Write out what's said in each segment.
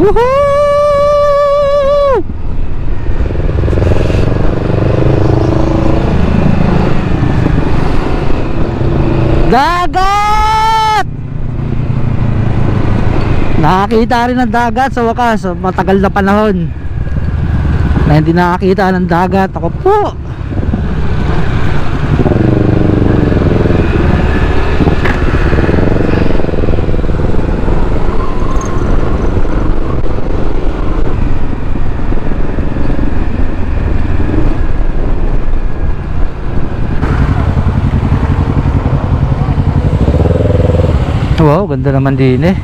Woohoo! Dagat! Nakakita rin ng dagat sa wakas. Matagal na panahon na hindi nakakita ng dagat. Ako po. Wow, ganda naman din eh.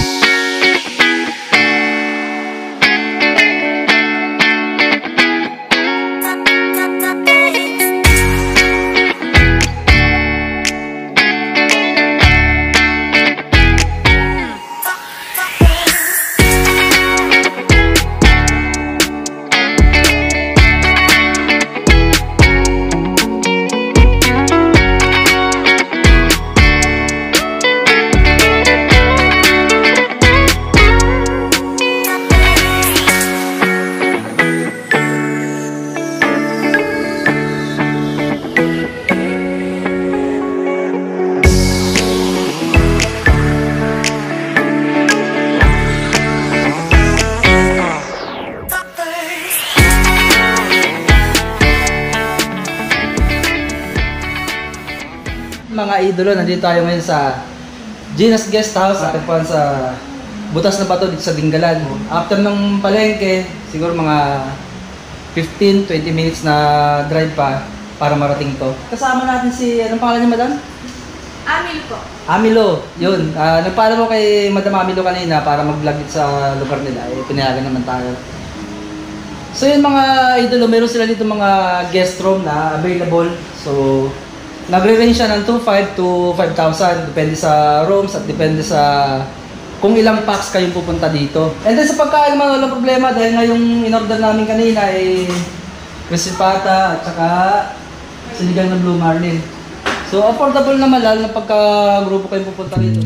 Mga idolo, nandito tayo ngayon sa Gina's Guest House, natagpuan sa Butas na Bato dito sa Dingalan. After ng palengke, siguro mga 15-20 minutes na drive pa para marating to. Kasama natin si, anong pangalan niya, madam? Amilo po. Amilo, yun. Nagpaalam mo kay Madam Amilo kanina para mag-vlog dito sa lugar nila. Pinayagan naman tayo. So yun mga idolo, meron sila dito mga guest room na available. So nagre-range siya ng 2,500 to 5,000 depende sa rooms at depende sa kung ilang packs kayong pupunta dito. And then sa pagkain naman walang problema dahil nga yung in-order namin kanina ay crispy pata at saka sinigang na blue marlin. So affordable naman lalo na pagka grupo kayong pupunta dito.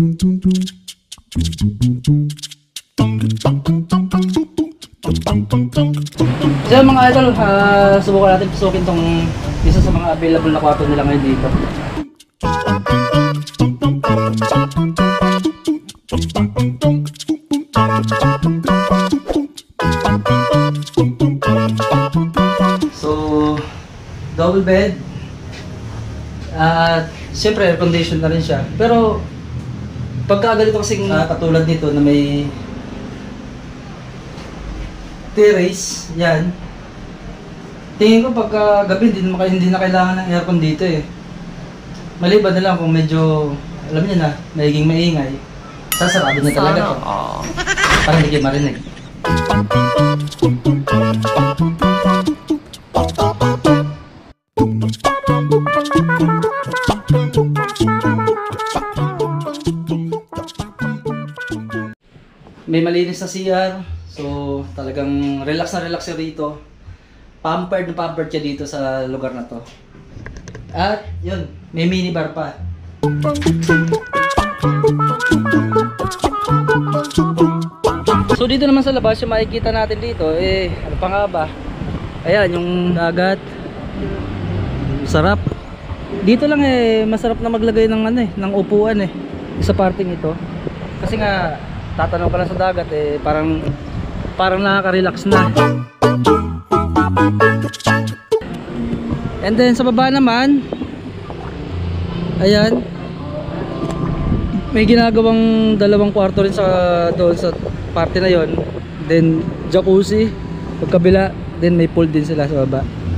So mga idol, subukan natin pasukin tong isa sa mga available na kwarto nila ngayon dito. So, double bed. At siyempre air condition na rin siya. Pero pagka ganito kasing katulad nito na may terrace, yan. Tingin ko pagka gabi hindi na kailangan ng aircon dito eh. Maliban na lang kung medyo, alam niyo na, nagiging maingay. Sasarado niya talaga to. Para hindi kayo marinig. May malinis na CR. So talagang relax na relax siya rito. Pampered na pampered siya dito sa lugar na to. At yun, may minibar pa. So dito naman sa labas, yung makikita natin dito, ano pa nga ba? Ayan, yung dagat. Sarap. Dito lang masarap na maglagay ng ng upuan sa parting ito. Kasi nga, tatanaw ka lang sa dagat parang nakaka-relax na. And then sa baba naman, ayan, may ginagawang dalawang kwarto rin doon sa parte na yon. Then jacuzzi pagkabila, then may pool din sila sa baba.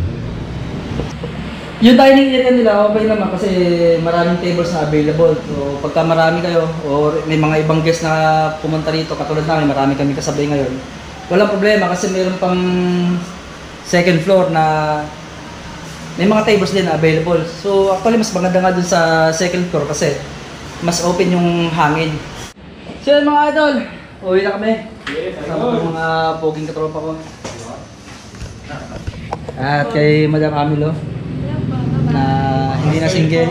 Yung dining area nila okay naman kasi maraming tables na available. So pagka marami kayo or may mga ibang guests na pumunta dito katulad namin, marami kami kasabay ngayon, walang problema kasi mayroon pang second floor na may mga tables din na available. So actually mas maganda nga dun sa second floor kasi mas open yung hangin. So yun mga idol, uwi na kami. Kasama ko mga poging katropa ko. At kay Madam Amilo na hindi na single.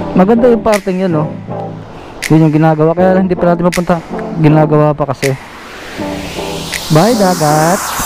Maganda yung parting yun, no? Yun yung ginagawa. Kaya hindi pa natin mapunta. Ginagawa pa kasi. Bye, dagat!